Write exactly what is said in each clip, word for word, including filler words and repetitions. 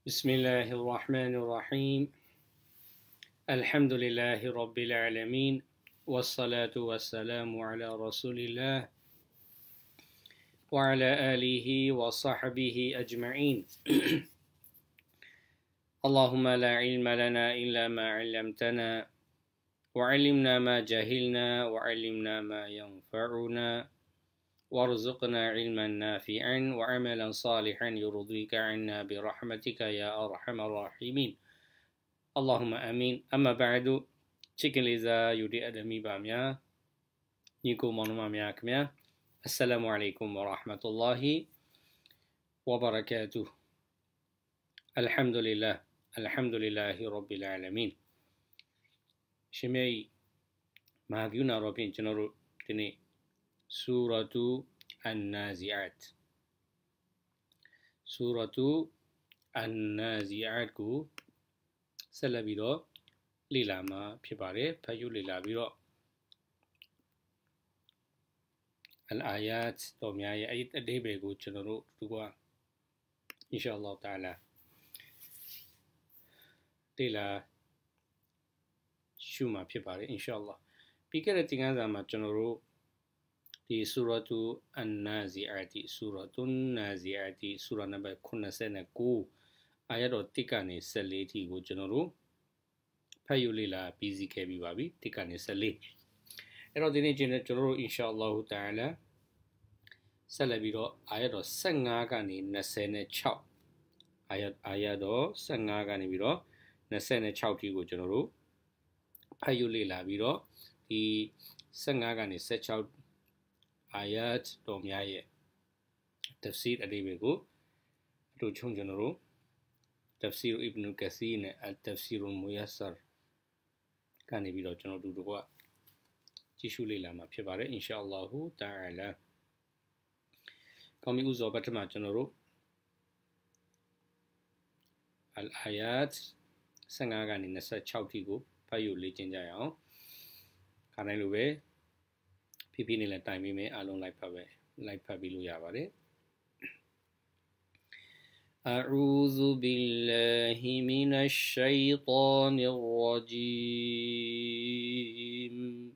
بسم الله الرحمن الرحيم الحمد لله رب العالمين والصلاة والسلام على رسول الله وعلى آله وصحبه أجمعين اللهم لا علم لنا إلا ما علمتنا وعلمنا ما جهلنا وعلمنا ما ينفعنا وارزقنا علما نافعا وعملا صالحا يرضيك عنا برحمتك يا أرحم الراحمين اللهم آمين أما بعد Chicken Liza Yudi Adami Bamya Niku Monumamya Kmya Assalamu alaikum wa rahmatullahi wa barakatuh Alhamdulillah Alhamdulillahi Rabbil Alameen Shimei Mahagyuna Robin General Tini Suratu An-Nazi'at Suratu An-Nazi'at Ku Salabiro Lilama Pibare Payu Lilabiro Al-Ayat Tomyaya Ayat Adebegu General Tugua Inshallah Ta'ala Tila Shuma Pibare Inshallah Pikir Tingazama General Di Suratu An-Nazi'ati Suratun Nazi'ati Surah number Kunasena Ku Ayat Tikane Saleti Go General Payulila Busy Kabi Babi Tikane Sale Erodine General Inshallah Ta'ala Salabiro Ayado Sangagani Nasene Chow Ayat Ayado Sangagani Biro Nasene Chow Tigo General Payulila Biro Di Sangagani Sechow Ayat Domyaye Tafsir Adebego Ruchung General Tafsir Ibn Kathir Al Tafsirul Muyassar Kani Biro General Dudua Jishuli Lama Pibare Inshallah Ta'ala Kami Uzo Batama General Al Ayat Sangagani Nasa Chowtigo Payu Lichinjayao Kanalube Pipini la time me alone like pabe like pabilu yavare أعوذ بالله من الشيطان الرجيم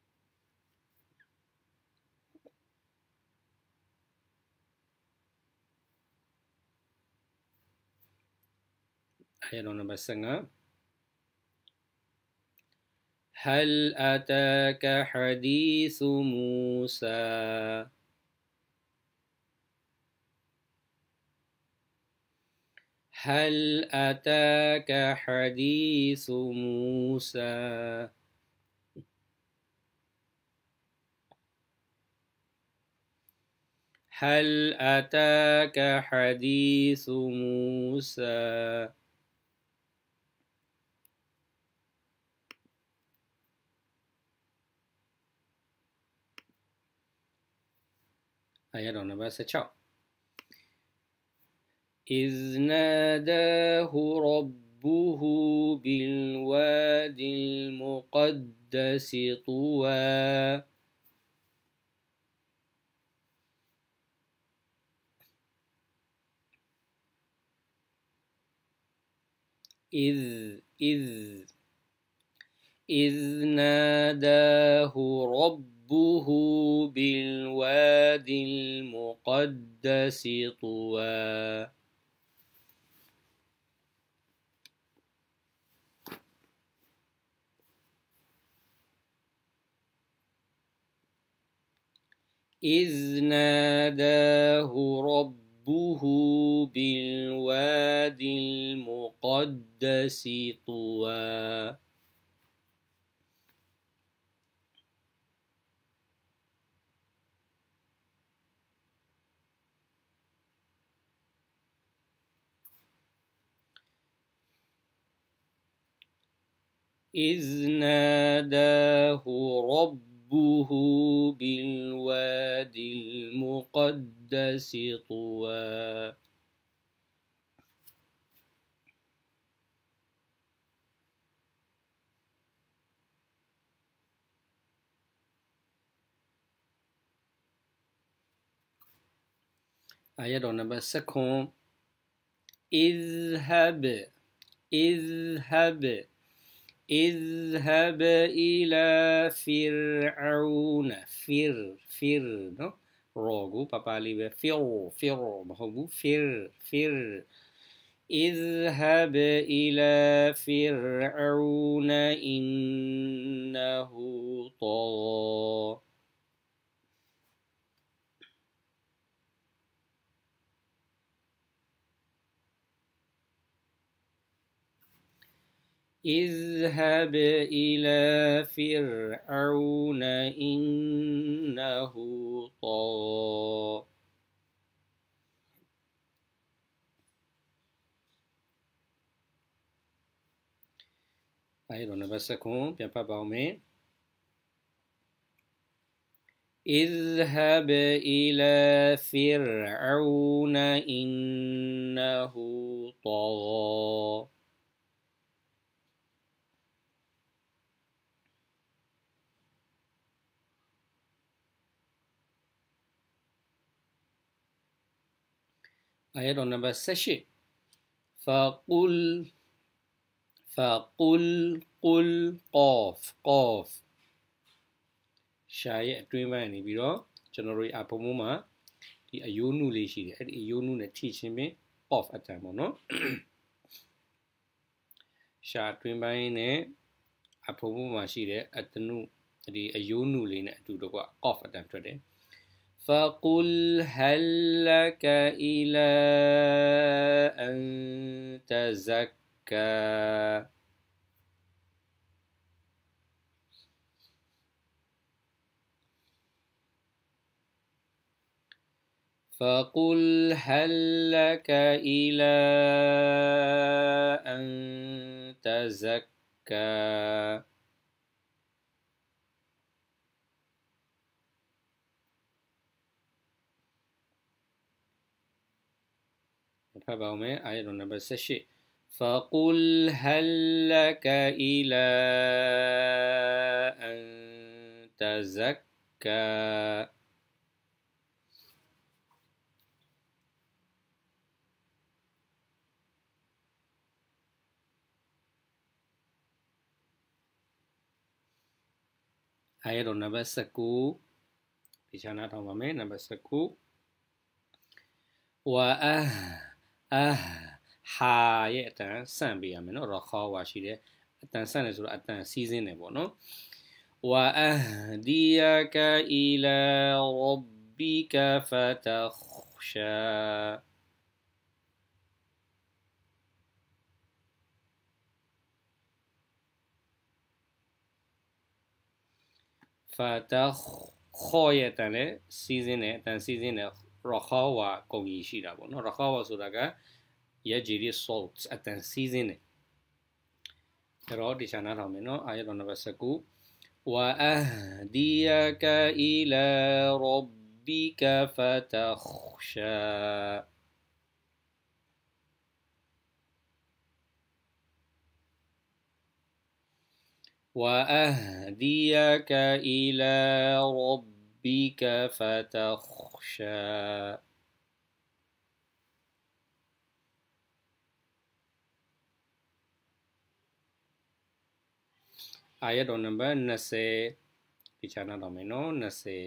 آية نمبر سنة هل أتاك حديث موسى هل أتاك حديث موسى هل أتاك حديث موسى آية نمبر ستة إذ ناداه ربه بالوادي المقدس طوى إذ إذ إذ ناداه ربه بالوادي المقدس طوى إذ ناداه ربه بالوادي المقدس طوى إذ ناداه ربه بالوادي المقدس طوى آية number second اذهب اذهب اذهب إلى فرعون فر فر no روغو بابا لي فر فر مهوغو فر فر اذهب إلى فرعون إنه طغى اذهب إلى فرعون إنه طغى Ayo, number second, bien pas baumé. اذهب إلى فرعون إنه طغى Ayat number six. فقل فقل قل قاف قاف ရှာရဲ့အတွင်းပိုင်းနေပြီးတော့ကျွန်တော်တို့အပုံပုံမှာဒီအယိုးနုလေးရှိတယ်အဲ့ဒီအယိုးနုနဲ့ထိချင်းပင် off အတန်ပေါ့နော်ရှာအတွင်းပိုင်းနဲ့အပုံပုံမှာရှိတဲ့အတနုဒီအယိုးနုလေးနဲ့အတူတကွ off အတန်ထွက်တယ် فقل هل لك إلى أن تزكى فقل هل لك إلى أن تزكى آية number six فقل هل لك إلى أن تزكى آية number seven بيشانا تمامي number seven وأه أه ဟာရဲ့အတန်ဆန့်ပေးရမယ်နော်ရခေါ်ဝါရှိတယ်အတန်ဆန့်တယ်ဆိုတော့အတန်စီးစင်းတယ်ပေါ့နော် وأهديك إلى ربك فتخشى فتخ ခေါ်ရဲ့အတန်လည်းစီးစင်းတယ်အတန်စီးစင်းတယ်ရခေါ်ဝါကုန်ကြီးရှိတာပေါ့နော်ရခေါ်ဝါဆိုတာကيجري الصوت التنسيزين رادي شانا رامينو آية نبسكو وأهديك إلى ربك فتخشى وأهديك إلى ربك فتخشى آية number نسي بيشانا رامينو نسي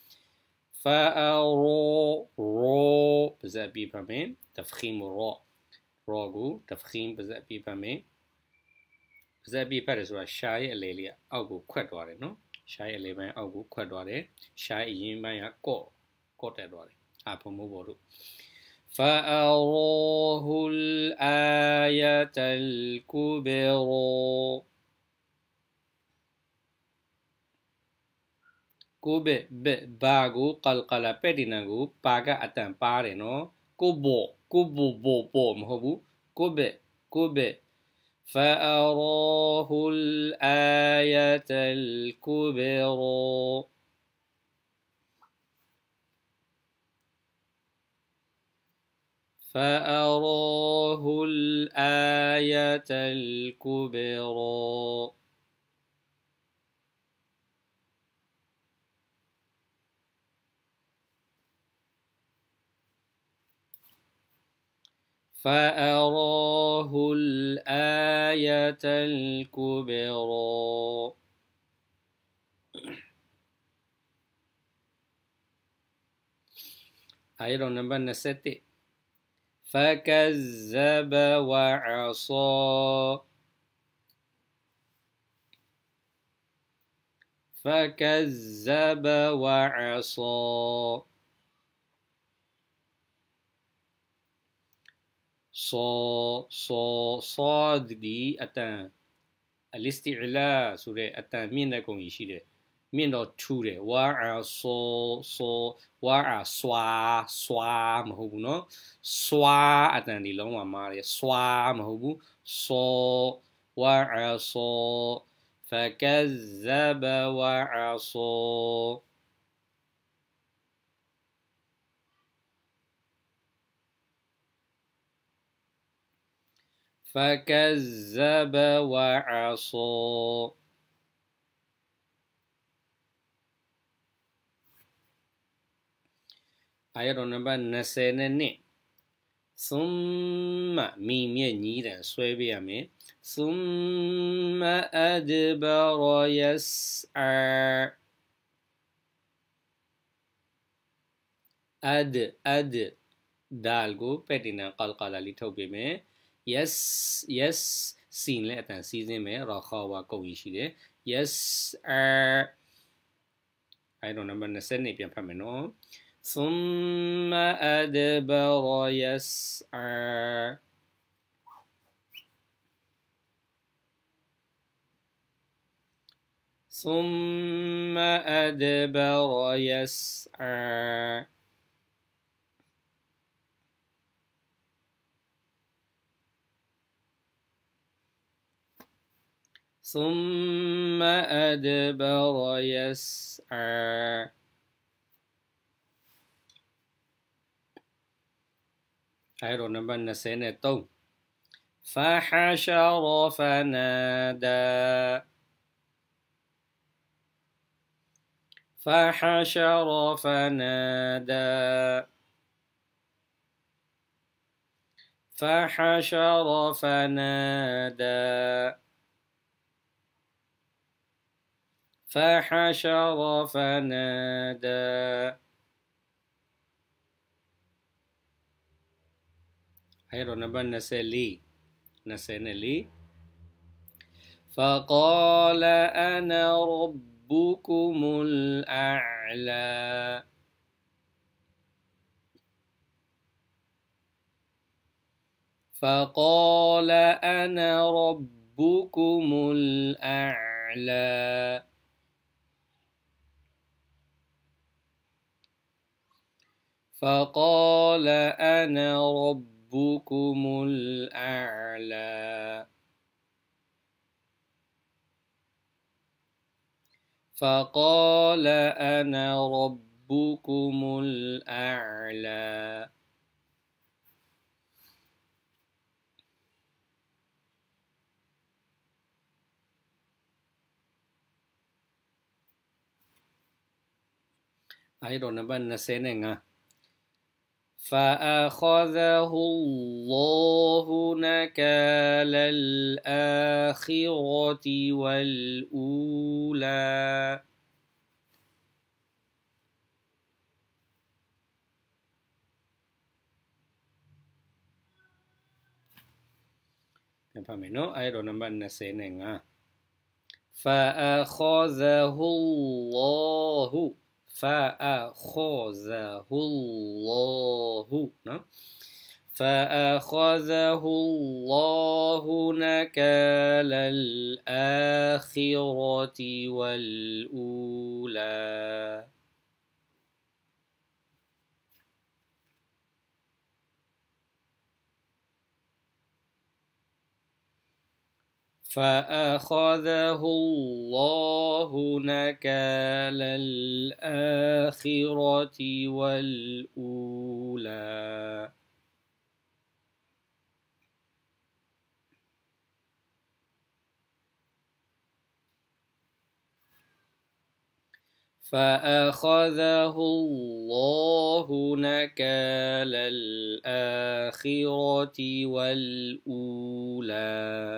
فأرو رو بزابي بامين تفخيم رو روغو تفخيم بزابي بامين بزابي بارسوا شاي الليليا أوغو كوادواري نو شاي اللي بان أوغو كوادواري شاي يمبان كو كو تدواري أبو مبورو فأراه الآية الكبرى كوبي ب باغو قلقلا بدينغو باغا اتان باري نو كوبو كوبو بو بو مهبو كوبي كوبي فأراه الآية الكبرى فأراه الآية الكبرى فأراه الآية الكبرى آية نمبر نسيت فكذب وعصى فكذب وعصى صو صو صاد دي أتان الاستعلاء سورة أتان مين لكم يشيله مين لو توله وعصى صو وعصى صوا مهوبنا صوا أتان دي لون ماري صوا مهوبو صو وعصى فكذب وعصى فكذب وعصى آية نمبر نسينني ثم ميم ينيدا سويبيامي ثم أدبر يسعى أد أد دالغو بيتنا قلقلا لتوبيمي yes yes سين لأ أتان سيزن مي رخاوة كويشيدي yes er I don't remember نسني بيان فامنو ثم أدبر يسعى ثم أدبر يسعى ثم أدبر يسعى I don't remember نسينا تو فحشر فنادى فحشر فنادى فحشر فنادى فحشر فنادى أيضا نبى نسلي نسنلي فقال أنا ربكم الأعلى فقال أنا ربكم الأعلى فقال أنا ربكم الأعلى فقال أنا ربكم الأعلى أيضا نبى نسينا فأخذه الله نكال الآخرة والأولى فهمنا أيضا نبى نسينا فأخذه الله فأخذه الله فأخذه الله نكال الآخرة والأولى فأخذه الله نكال الآخرة والأولى فأخذه الله نكال الآخرة والأولى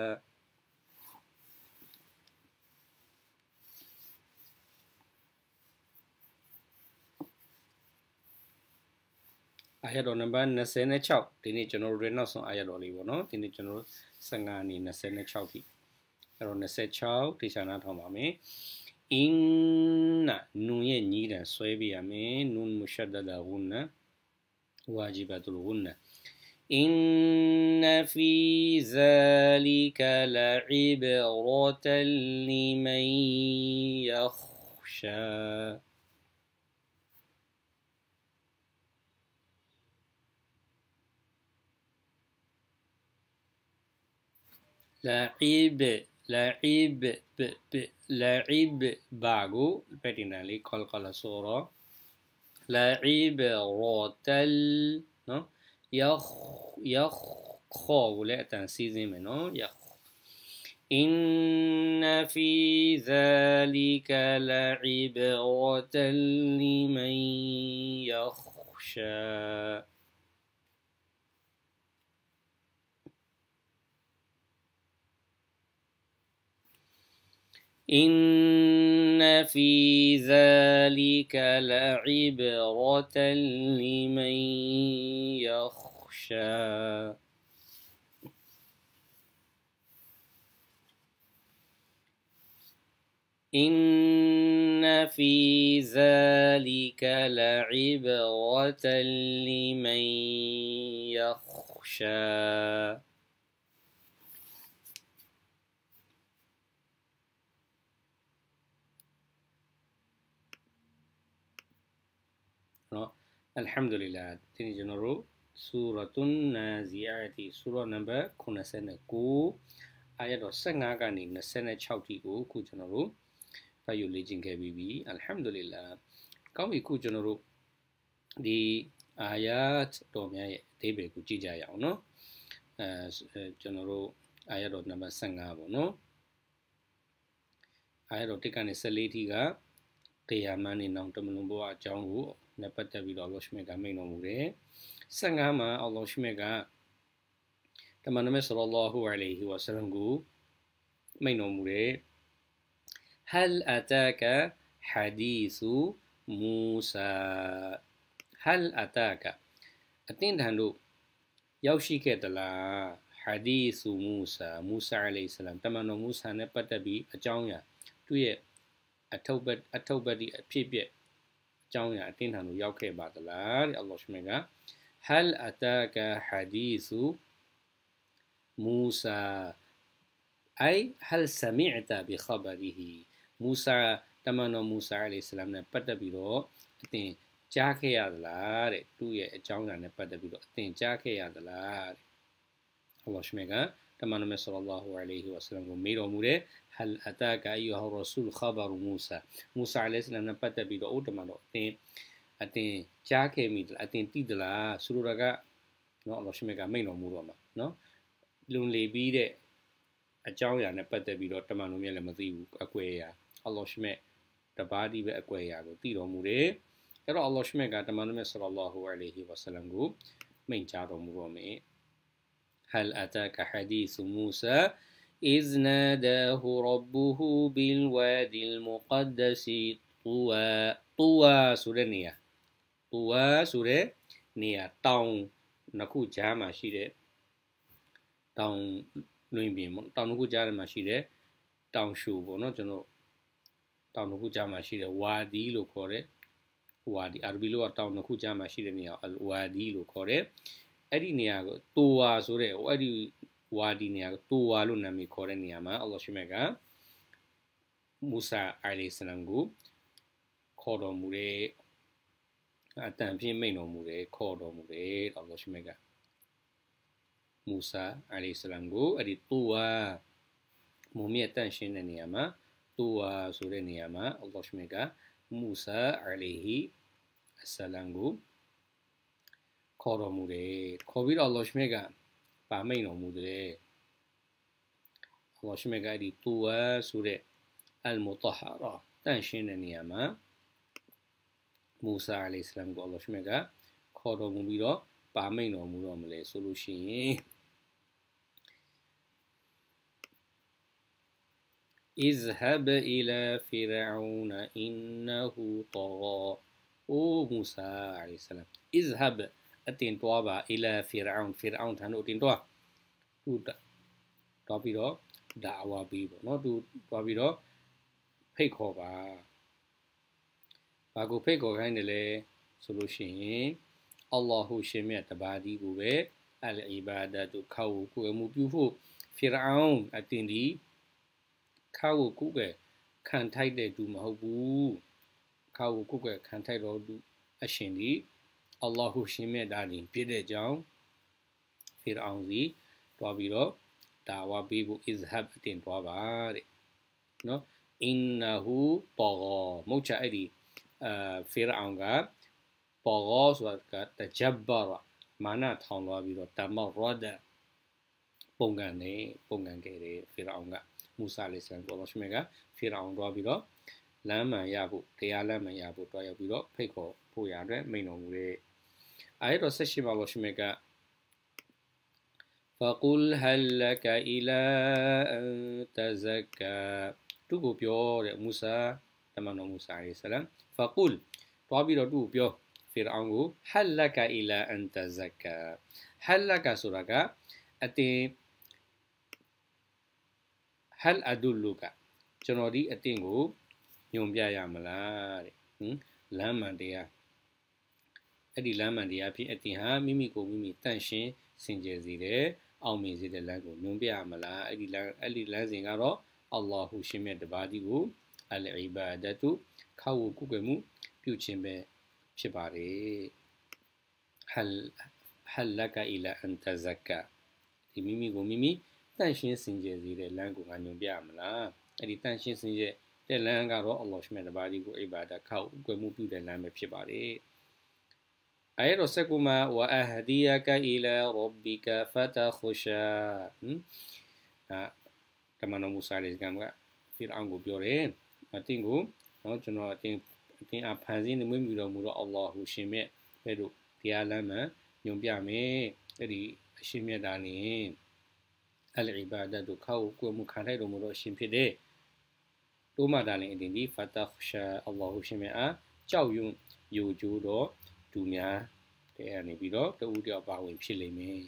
ayat number twenty-six ဒီနေ့ကျွန်တော်တို့နောက်ဆုံး ayat တော်လေးပေါ့နော်ဒီနေ့ကျွန်တော်တို့fifteenကနေtwenty-sixထိအဲ့တော့twenty-sixတေချာနာထောင်ပါမယ် inna နုံရဲ့ညီးတံဆွဲပြရမယ် nun mushaddada gunna wajibatul gunna inna fi zalika la'ibratan liman yakhsha la'ib la'ib la'ib bago petina li kol kala soro la'ib rotal no yakh yakh kho le tan season me no yakh inna fi dhalika la'ibratan liman yakhsha إن في ذلك لعبرة لمن يخشى إن في ذلك لعبرة لمن يخشى Alhamdulillah ဒီနေ့ကျွန်တော်တို့ Suratun Nazi'ati Surah number ninety-nine အာယတ်တော်fifteenကနေtwenty-sixထိကိုအခုကျွန်တော်တို့ဖတ်ယူလေ့ကျင့်ခဲ့ပြီးပြီ Alhamdulillah ကောင်းပြီခုကျွန်တော်တို့ဒီအာယတ်တော်များရဲ့အဓိပ္ပာယ်ကိုကြည့်ကြရအောင်နော်အဲကျွန်တော်တို့အာယတ်တော် number fifteen ပေါ့နော်အာယတ်တော်oneကနေfourteenထိကတရားမနဲ့နောင်တမလွန်ဘဝအကြောင်းကိုနဲ့ပတ်သက်ပြီးတော့ Allah Shmit ကမိန့်တော်မူတယ်fifteenမှာ Allah Shmit ကတမန်တော်မြတ် sallallahu alayhi wa sallam ကိုမိန့်တော်မူတယ် Hal ataka hadithu Musa Hal ataka အသင်ထံတို့ရောက်ရှိခဲ့သလား hadithu Musa Musa alayhi salam တမန်တော် Musa နဲ့ပတ်သက်ပြီးအကြောင်းအရာသူ့ရဲ့အထုပ်ပတ်အထုပ်ပတ်ဒီအဖြစ်ပြက်အကြောင်းအရာအသင်ထံတို့ရောက်ခဲ့ပါသလားတဲ့ Allah Shmit က Hal ataka hadithu Musa ay hal sami'ta bi khabarihi Musa တမန်တော် Musa alayhi salam နဲ့ပတ်သက်ပြီးတော့အသင်ကြားခဲ့ရသလားတဲ့သူ့ရဲ့အကြောင်းအရာနဲ့ပတ်သက်ပြီးတော့အသင်ကြားခဲ့ရသလားတဲ့ Allah Shmit ကတမန်တော် sallallahu alayhi wa sallam ကိုမေးတော်မူတယ် Hal ataka ayyuha rasul khabaru Musa Musa alayhi salam နဲ့ပတ်သက်ပြီးတော့အိုတမန်တော်အသင်အသင်ကြားခဲ့မိသလားအသင်သိသလားဆိုလိုတာကနော် Allah Shmit ကမိန့်တော်မူတော့မှာနော်လွန်လေပြီးတဲ့အကြောင်းအရာနဲ့ပတ်သက်ပြီးတော့တမန်တော်မြတ်လည်းမသိဘူးအကွယ်အရာ Allah Shmit တပါးတည်းပဲအကွယ်အရာကိုသိတော်မူတယ်အဲ့တော့ Allah Shmit ကတမန်တော်မြတ် sallallahu alayhi wa sallam ကိုမိန့်ကြားတော်မူတော့မယ် Hal ataka hadithu Musa إذ ناداه ربه بالوادي المقدس طوى طوى ဆိုတဲ့နေရာ طوى ဆိုတဲ့နေရာတောင်နှစ်ခုကြားမှာရှိတဲ့တောင်လွင်ပြင်ပေါ့တောင်တစ်ခုကြားထဲမှာရှိတဲ့တောင်ရှူပေါ့နော်ကျွန်တော်တောင်တစ်ခုကြားမှာရှိတဲ့ဝါဒီလို့ခေါ်တဲ့ဝါဒီအာရဘီလိုကတောင်တစ်ခုကြားမှာရှိတဲ့နေရာအလ်ဝါဒီလို့ခေါ်တဲ့အဲ့ဒီနေရာကိုတိုဝါဆိုတဲ့အဲ့ဒီဝါဒီနေရာကိုတိုဝါလို့နာမည်ခေါ်တဲ့နေရာမှာ Allah Shmit က Musa alayhi salam ကိုခေါ်တော်မူတယ်အတန်ဖြင့်မိန့်တော်မူတယ်ခေါ်တော်မူတယ် Allah Shmit ကMusa alayhi salam ကိုအဲ့ဒီတိုဝါမုံမြတ်တန့်ရှင်းတဲ့နေရာမှာတိုဝါဆိုတဲ့နေရာမှာ Allah Shmit က Musa alayhi salam ကိုခေါ်တော်မူတယ်ခေါ်ပြီးတော့ Allah Shmit ကပါမိန်တော်မူတယ် Allah Shmit ကအဲ့ဒီတိုဝါဆိုတဲ့ al mutahhara တန့်ရှင်းတဲ့နေရာမှာမူဆာအလိုင်ဟိစလမ်ကိုအလ္လာဟ်ရှမြတ်ကခေါ်တော်မူပြီးတော့ပါမိန်တော်မူတော့မလဲဆိုလို့ရှိရင် اذهب إلى فرعون إنه طغى أو موسى عليه السلام اذهب أتين توابا إلى فرعون فرعون تانو أتين توا تو تو بيرو دعوة بيبو نو تو تو بيرو ဖိတ်ခေါ်ပါဘာကိုဖိတ်ခေါ်ခိုင်းတယ်လဲဆိုလို့ရှိရင်အလ္လာဟူရှင်မြတ်တပါးဒီကိုပဲအလ်အီဘာဒတ်ကိုခေါ်ကိုမှုပြုဖို့ဖီရအောင်အတင်ဒီခေါ်ကိုကိုခံထိုက်တဲ့သူမဟုတ်ဘူးခေါ်ကိုကိုခံထိုက်တော်သူအရှင်ဒီအလ္လာဟူရှင်မြတ်ဒါဒီပြည့်တဲ့ကြောင်းဖီရအောင်စီတွားပြီးတော့ဒါဝါပေးဖို့ izhab အတင်တွားပါတဲ့နော်အင်နဟူတောမုတ်ချအဲ့ဒီအာဖီရအောင်ကတောဆိုတာကတဂျဘ္ဘာရမာနထောင်သွားပြီးတော့တမရဒပုံကန်နေပုံကန်ခဲ့တယ်ဖီရအောင်ကမူဆာအလိုင်ဟိစလမ်ကိုအလ္လာဟ်ရှမြတ်ကဖီရအောင်တွားပြီးတော့လမ်းမှန်ရဖို့တရားလမ်းမှန်ရဖို့တွားရောက်ပြီးတော့ဖိတ်ခေါ်ဖို့ရအတွက်မိန်တော်မူတဲ့အဲ့တော့ဆက်ရှိမှာအလ္လာဟ်ရှမြတ်ကفقل هل لك إلى أن تزكى သူ့ကိုပြောတဲ့မူဆာတမန်တော်မူဆာအလိုင်ဟိစလမ် فقل တွားပြီးတော့သူ့ကိုပြောဖီရအောင်ကို هل لك إلى أن تزكى هل لك ဆိုတာကအတင် هل أدلك ကျွန်တော်ဒီအတင်ကိုညွှန်ပြရမလားတဲ့ဟင်လမ်းမှန်တရားအဲ့ဒီလမ်းမှန်တရားဖြစ်အတင်ဟာမိမိကိုမိမိတန့်ရှင်းစင်ကြယ်စေတယ်အောင်မြင်စေတဲ့လမ်းကိုညွှန်ပြရမလားအဲ့ဒီလမ်းအဲ့ဒီလမ်းစဉ်ကတော့အလ္လာဟူရှင်မြတ်တပါးဒီကိုအလ်အီဘာဒတ်တုခေါ်ဝကုကွယ်မှုပြုခြင်းပဲဖြစ်ပါတယ် هل هل لك إلى أن تزكى ဒီမိမိကိုမိမိတန့်ရှင်းစင်ကြယ်စေတဲ့လမ်းကိုငါညွှန်ပြရမလားအဲ့ဒီတန့်ရှင်းစင်ကြယ်တဲ့လမ်းကတော့အလ္လာဟ်ရှင်မြတ်တပါးဒီကိုအီဘာဒတ်ခေါ်ကွယ်မှုပြုတဲ့လမ်းပဲဖြစ်ပါတယ်အဲ့တော့ဆက်ကူမှာဝအဟဒီယကအီလာရဘ်ဘီကဖတခရှာအာတမန်တော်မူဆာအလိုင်ဟိစလမ်ကဖီရအောင်ကိုပြောတယ်အတင်းကိုနော်ကျွန်တော်အတင်းအတင်းအဖန်ဆင်းနေမှုတော်မူတော့အလ္လာဟူရှင်မြတ်ပဲတို့တရားလမ်းမှာညွှန်ပြမယ်အဲ့ဒီအရှင်မြတ်တာနေအလ်အီဘာဒတ်တို့ခေါ်ကိုမှုခံထိုက်တော်မူတော့ရှင်ဖြစ်တဲ့တို့မှဒါလည်းအတင်းဒီဖတခရှာအလ္လာဟူရှင်မြတ်အားကြောက်ရွံ့ယိုကျိုးတော့သူများတဲ့အနေပြီးတော့တူတယောက်ပါဝင်ဖြစ်လိမ့်မယ်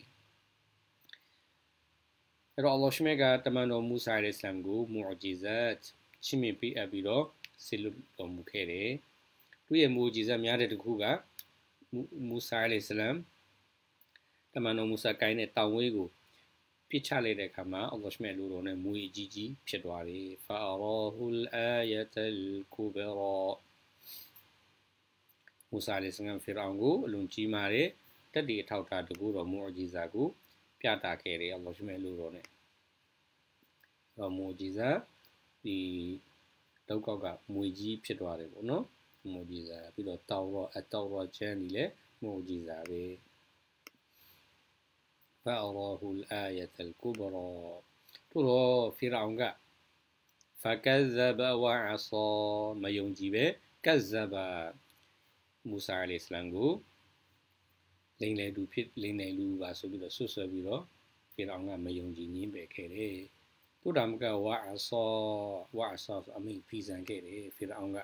အဲ့တော့အလ္လာဟ်ရှမြတ်ကတမန်တော်မူဆာအလိုင်ဟိစလမ်ကိုမူဂျီဇတ်ချီးမြှင့်ပေးအပ်ပြီးတော့ဆေလွတ်တော်မူခဲ့တယ်သူရဲ့မူဂျီဇတ်များတဲ့တစ်ခုကမူဆာအလိုင်ဟိစလမ်တမန်တော်မူဆာကိုင်းတဲ့တောင်ဝေးကိုပြစ်ချလိုက်တဲ့အခါမှာအလ္လာဟ်ရှမြတ်လူတော်နဲ့မူအကြီးကြီးဖြစ်သွားတယ်ဖာရာဟူလ်အာယတ်အလ်ကူဘရာမူဆာအလိုင်ဟိစလမ်ဖီရအောင်ကိုအလွန်ကြီးမားတဲ့တက်ဒီအထောက်အထားတကူတော်မူဂျီဇာကိုပြတာခဲ့တယ်အလ္လာဟ်ရှမြတ်လူတော်နဲ့တော့မူဂျီဇာဒီတောက်ကောက်ကမွေကြီးဖြစ်သွားတယ်ပေါ့နော်မူဂျီဇာပြီးတော့တောက်တော့အတောက်တော့ချမ်းဒီလေမူဂျီဇာပဲဖာရာဟူလ်အာယတ်အလ်ကူဘရာတို့တော့ဖီရအောင်ကဖကဇဘဝအဆာမယုံကြည်ပဲကဇဘမူဆာအလိုင်ဟိစလမ်ကိုလိန်လေလူဖြစ်လိန်လေလူပါဆိုပြီးတော့ဆွဆွဲပြီးတော့ဖီရအောင်ကမယုံကြည်ငင်းပယ်ခဲ့တယ်တို့ဒါမကဝါအဆာဝါအဆာအမိန်ဖီဆန်ခဲ့တယ်ဖီရအောင်က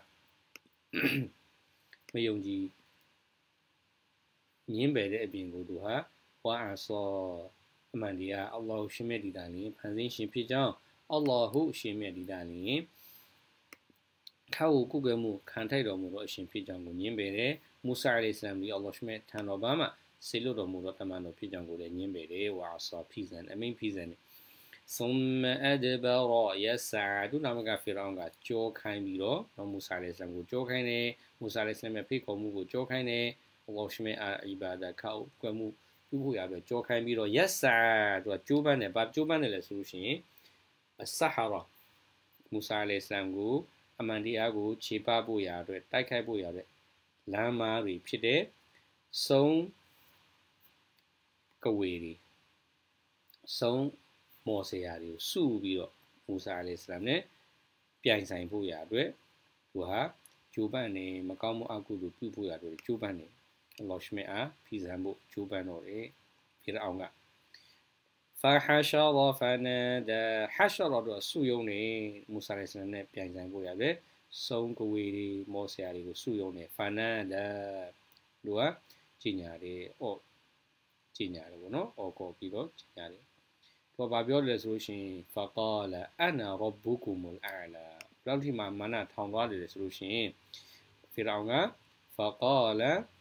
မယုံကြည်ငင်းပယ်တဲ့အပြင်ကိုသူဟာဝါအဆာအမှန်တရားအလ္လာဟ်ရှင်မြတ်ဒီတာလင်ဖန်ဆင်းရှင်ဖြစ်ကြောင်းအလ္လာဟ်ရှင်မြတ်ဒီတာလင်ခေါ်ကုကွယ်မှုခံထိုက်တော်မူသောအရှင်ဖြစ်ကြောင်းကိုညင်းပယ်တယ်မူဆာအလိုင်ဟိစလမ်ဒီအလ္လာဟ်ရှင်မြတ်ထံတော်ဘာမှဆေလွတ်တော်မူသောတမန်တော်ဖြစ်ကြောင်းကိုလည်းညင်းပယ်တယ်ဝါအဆာဖီဆန်အမိန်ဖီဆန်ثم أدبر يسعى ဒုနာမကဖီရအောင်ကကြောခိုင်းပြီးတော့နော်မူဆာအလိုင်ဟိစလမ်ကိုကြောခိုင်းတယ်မူဆာအလိုင်ဟိစလမ်ရဲ့ဖိတ်ခေါ်မှုကိုကြောခိုင်းတယ်အလ္လာဟ်ရှင်မြတ်အီဘာဒတ်ခေါ်ကွယ်မှုပြုဖို့ရပဲကြောခိုင်းပြီးတော့ yas'a သူကကျိုးပန်းတယ်ဘာကျိုးပန်းတယ်လဲဆိုလို့ရှိရင်အဆဟာရာမူဆာအလိုင်ဟိစလမ်ကိုအမှန်တရားကိုခြေပဖို့ရအတွက်တိုက်ခိုက်ဖို့ရတဲ့လမ်းမားတွေဖြစ်တဲ့ဆုံးကဝေတွေဆုံးမော်စရာတွေကိုစုပြီးတော့မူဆာအလိုင်ဟိစလမ်နဲ့ပြိုင်ဆိုင်ဖို့ရအတွက်သူဟာကျိုးပန်းနေမကောင်းမှုအကုသိုလ်ပြုဖို့ရတယ်ကျိုးပန်းနေအလ္လာဟ်ရှမေအားဖီဆန်ဖို့ကျိုးပန်းတော့တယ်ဖီရအောင်က فحشر فنادى حشر တော့စုယုံနေမူဆာလေးစလမ်နဲ့ပြန်ဆိုင်ဖို့ရတယ်စုံကဝေတွေမောဆရာတွေကိုစုယုံနေ فنادى လူကကြီးညာတယ်အော်ကြီးညာတယ်ပေါ့နော်အော်ကောပြီးတော့ကြီးညာတယ်တော့ဘာပြောလဲဆိုလို့ရှိရင် فقال أنا ربكم الأعلى ဘယ်လောက်ထိမှမာနထောင်သွားတယ်ဆိုလို့ရှိရင်ဖီရအောင်က فقال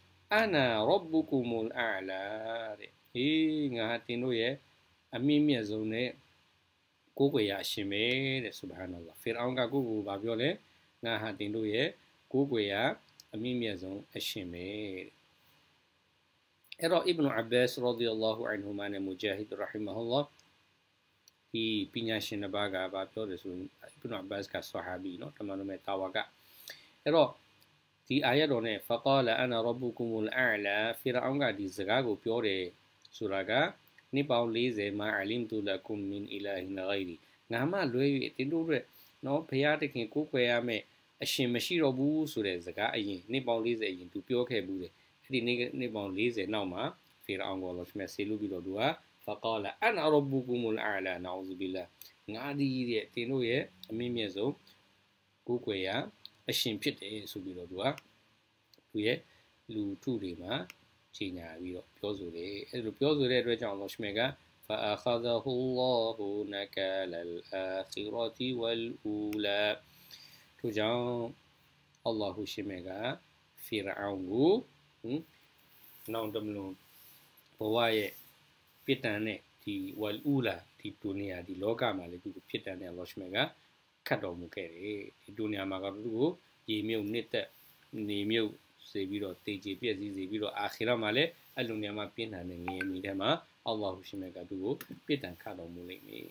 أنا ربكم الأعلى တဲ့ဟေးငါတင်တို့ရဲ့အမြင့်မြတ်ဆုံးနဲ့ကိုးကွယ်ရအရှင်ပဲတဲ့ဆုဘဟာနလ္လာဖီရအောင်ကကိုကိုဘာပြောလဲငါဟာတင်တို့ရဲ့ကိုးကွယ်ရအမြင့်မြတ်ဆုံးအရှင်ပဲတဲ့အဲ့တော့ Ibn Abbas ရဒီအလ္လာဟူအန်ဟူမာနဲ့ Mujahid ရဟီမဟူလာဒီပညာရှင်တစ်ပါးကဘာပြောတယ်ဆိုရင် Ibn Abbas ကဆဟာဘီနော်တမန်တော်မြတ်တာဝါကအဲ့တော့ဒီအာယတ်တော်နဲ့ فقال أنا ربكم الأعلى ဖီရအောင်ကဒီစကားကိုပြောတယ်ဆိုတာကနှစ်ပေါင်း၄၀မှာအလင်တူလကုမ်မင်အီလာဟင်ဂိုင်ရီငါမှလွဲ၍တင်တို့ရဲ့နော်ဘုရားတခင်ကိုးကွယ်ရမယ်အရှင်မရှိတော့ဘူးဆိုတဲ့စကားအရင်နှစ်ပေါင်း၄၀အရင်သူပြောခဲ့ဘူးတယ်အဲ့ဒီနှစ်ပေါင်း၄၀နောက်မှာဖီရအောင်ကိုလောရှမဲဆေလူပြီးတော့သူက فقال أنا ربكم الأعلى نعوذ بالله ငါဒီတဲ့တင်တို့ရဲ့အမြင့်မြတ်ဆုံးကိုးကွယ်ရအရှင်ဖြစ်တယ်ဆိုပြီးတော့သူကသူရဲ့လူထုတွေမှာကြီးညာပြီးတော့ပြောဆိုတယ်အဲ့လိုပြောဆိုတဲ့အတွက်ကြောင့်လောရှမေက فأخذه الله نكال الآخرة والأولى ထို့ကြောင့်အလ္လာဟူရှမေကဖီရအောင်ကိုနောင်တမလုံးဘဝရဲ့ပြစ်ဒဏ်နဲ့ဒီဝလ်အူလာဒီဒုနီယာဒီလောကမှာလည်းသူ့ပြစ်ဒဏ်နဲ့အလ္လာဟ်ရှမေကခတ်တော်မူခဲ့တယ်ဒီဒုနီယာမှာကသူ့ကိုရေမြုပ်နှစ်သက်နေမြုပ်စေပြီးတော့တေချေပြည့်စည်စေပြီးတော့အာခီရာမှာလည်းအလုံနေရာမှာပြင်းထန်တဲ့ငြိမ်မိတဲ့မှာအလ္လာဟူရှမေကသူ့ကိုပြစ်ဒဏ်ခတ်တော်မူလိမ့်မယ်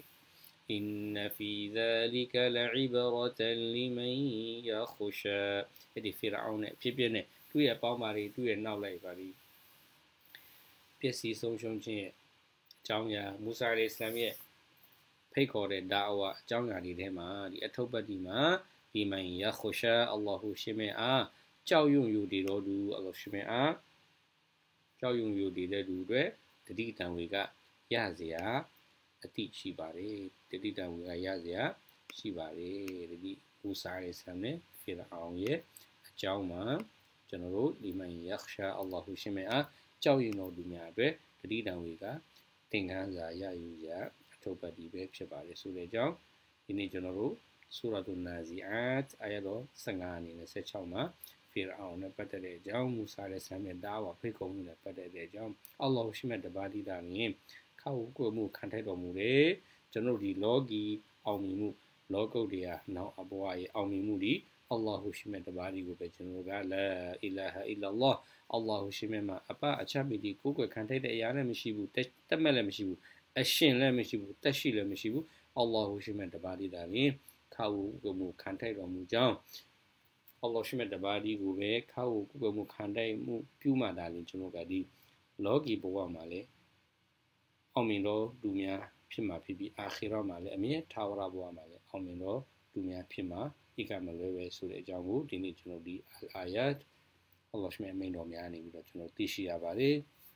إن في ذلك لعبرة لمن يخشى အဲ့ဒီဖီရအောင်နဲ့ဖြစ်ဖြစ်နဲ့သူ့ရဲ့ပေါင်းပါတွေသူ့ရဲ့နောက်လိုက်ပါတွေပျက်စီးဆုံးရှုံးခြင်းရဲ့အကြောင်းအရာမူဆာအလိုင်အစ္စလာမ်ရဲ့ဖိတ်ခေါ်တဲ့ဒါအဝအကြောင်းအရာတွေထဲမှာဒီအထုပ်ပတ်ဒီမှာဒီမန်ယခူရှာအလ္လာဟူရှမေအားကြောက်ရွံ့ယူတည်တော်သူအလ္လာဟ်ရှမေအားကြောက်ရွံ့ယူတည်တဲ့သူတွေတတိတံဝေကရစရာအတိရှိပါတယ်တတိတံဝေကရစရာရှိပါတယ်တတိမူဆာအလိုင်အစ္စလာမ်နဲ့ဖီရအောင်ရဲ့အကြောင်းမှာကျွန်တော်တို့ဒီမန်ယခရှာအလ္လာဟူရှမေအားကြောက်ရွံ့တော်သူများအတွက်တတိတံဝေကသင်ခန်းစာရယူရာအထုပ်ပတ်ဒီပဲဖြစ်ပါတယ်ဆိုတဲ့အကြောင်းဒီနေ့ကျွန်တော်တို့ဆူရာတုန်နာဇီအတ်အာယတ်တော်၁၅အနေနဲ့၁၆မှာဖီရအောင်နဲ့ပတ်သက်တဲ့အကြောင်းမူဆာရဲ့ဆမ်းမြတ်ဒါဝါဖိတ်ခေါ်မှုနဲ့ပတ်သက်တဲ့အကြောင်းအလ္လာဟ်ရှိမြတ်တပါးတိတာမြင်ခောက်ကိုမှုခံထိုက်တော်မူတယ်ကျွန်တော်ဒီလောကီအောင်မြင်မှုလောကုတ်တရားနောက်အဘဝရဲ့အောင်မြင်မှုဒီအလ္လာဟ်ရှိမြတ်တပါးဒီကိုပဲကျွန်တော်ကလာအီလာဟ်အီလာလာအလ္လာဟ်ရှိမြတ်မှာအပအချမ်းမီဒီကိုကိုခံထိုက်တဲ့အရာလည်းမရှိဘူးတက်မဲ့လည်းမရှိဘူးအရှင်လည်းမရှိဘူးတက်ရှိလည်းမရှိဘူးအလ္လာဟ်ရှိမြတ်တပါးတိတာမြင်ခောက်ကိုမှုခံထိုက်တော်မူကြောင်းအလ္လာဟ်ရှိမြတ်တပါးဒီကိုပဲခောက်ကိုမှုခံထိုက်မှုပြုမှသာလျှင်ကျွန်တော်ကဒီလောကီဘဝမှာလည်းအောင်မြင်တော်သူများဖြစ်မှာဖြစ်ပြီးအာခီရာမှာလည်းအမြဲထာဝရဘဝမှာလည်းအောင်မြင်တော်သူများဖြစ်မှာဤကမလွဲပဲဆိုတဲ့အကြောင်းကိုဒီနေ့ကျွန်တော်ဒီအာယတ်အလ္လာဟ်ရှိမြတ်မိန့်တော်များနေပြီးတော့ကျွန်တော်သိရှိရပါတယ်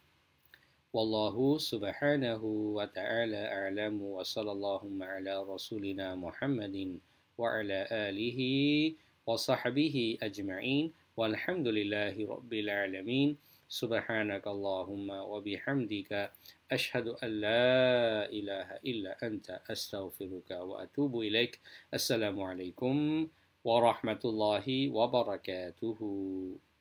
والله سبحانه وتعالى أعلم وصلى اللهم على رسولنا محمد وعلى آله وصحبه أجمعين والحمد لله رب العالمين سبحانك اللهم وبحمدك أشهد أن لا إله إلا أنت أستغفرك وأتوب إليك السلام عليكم ورحمة الله وبركاته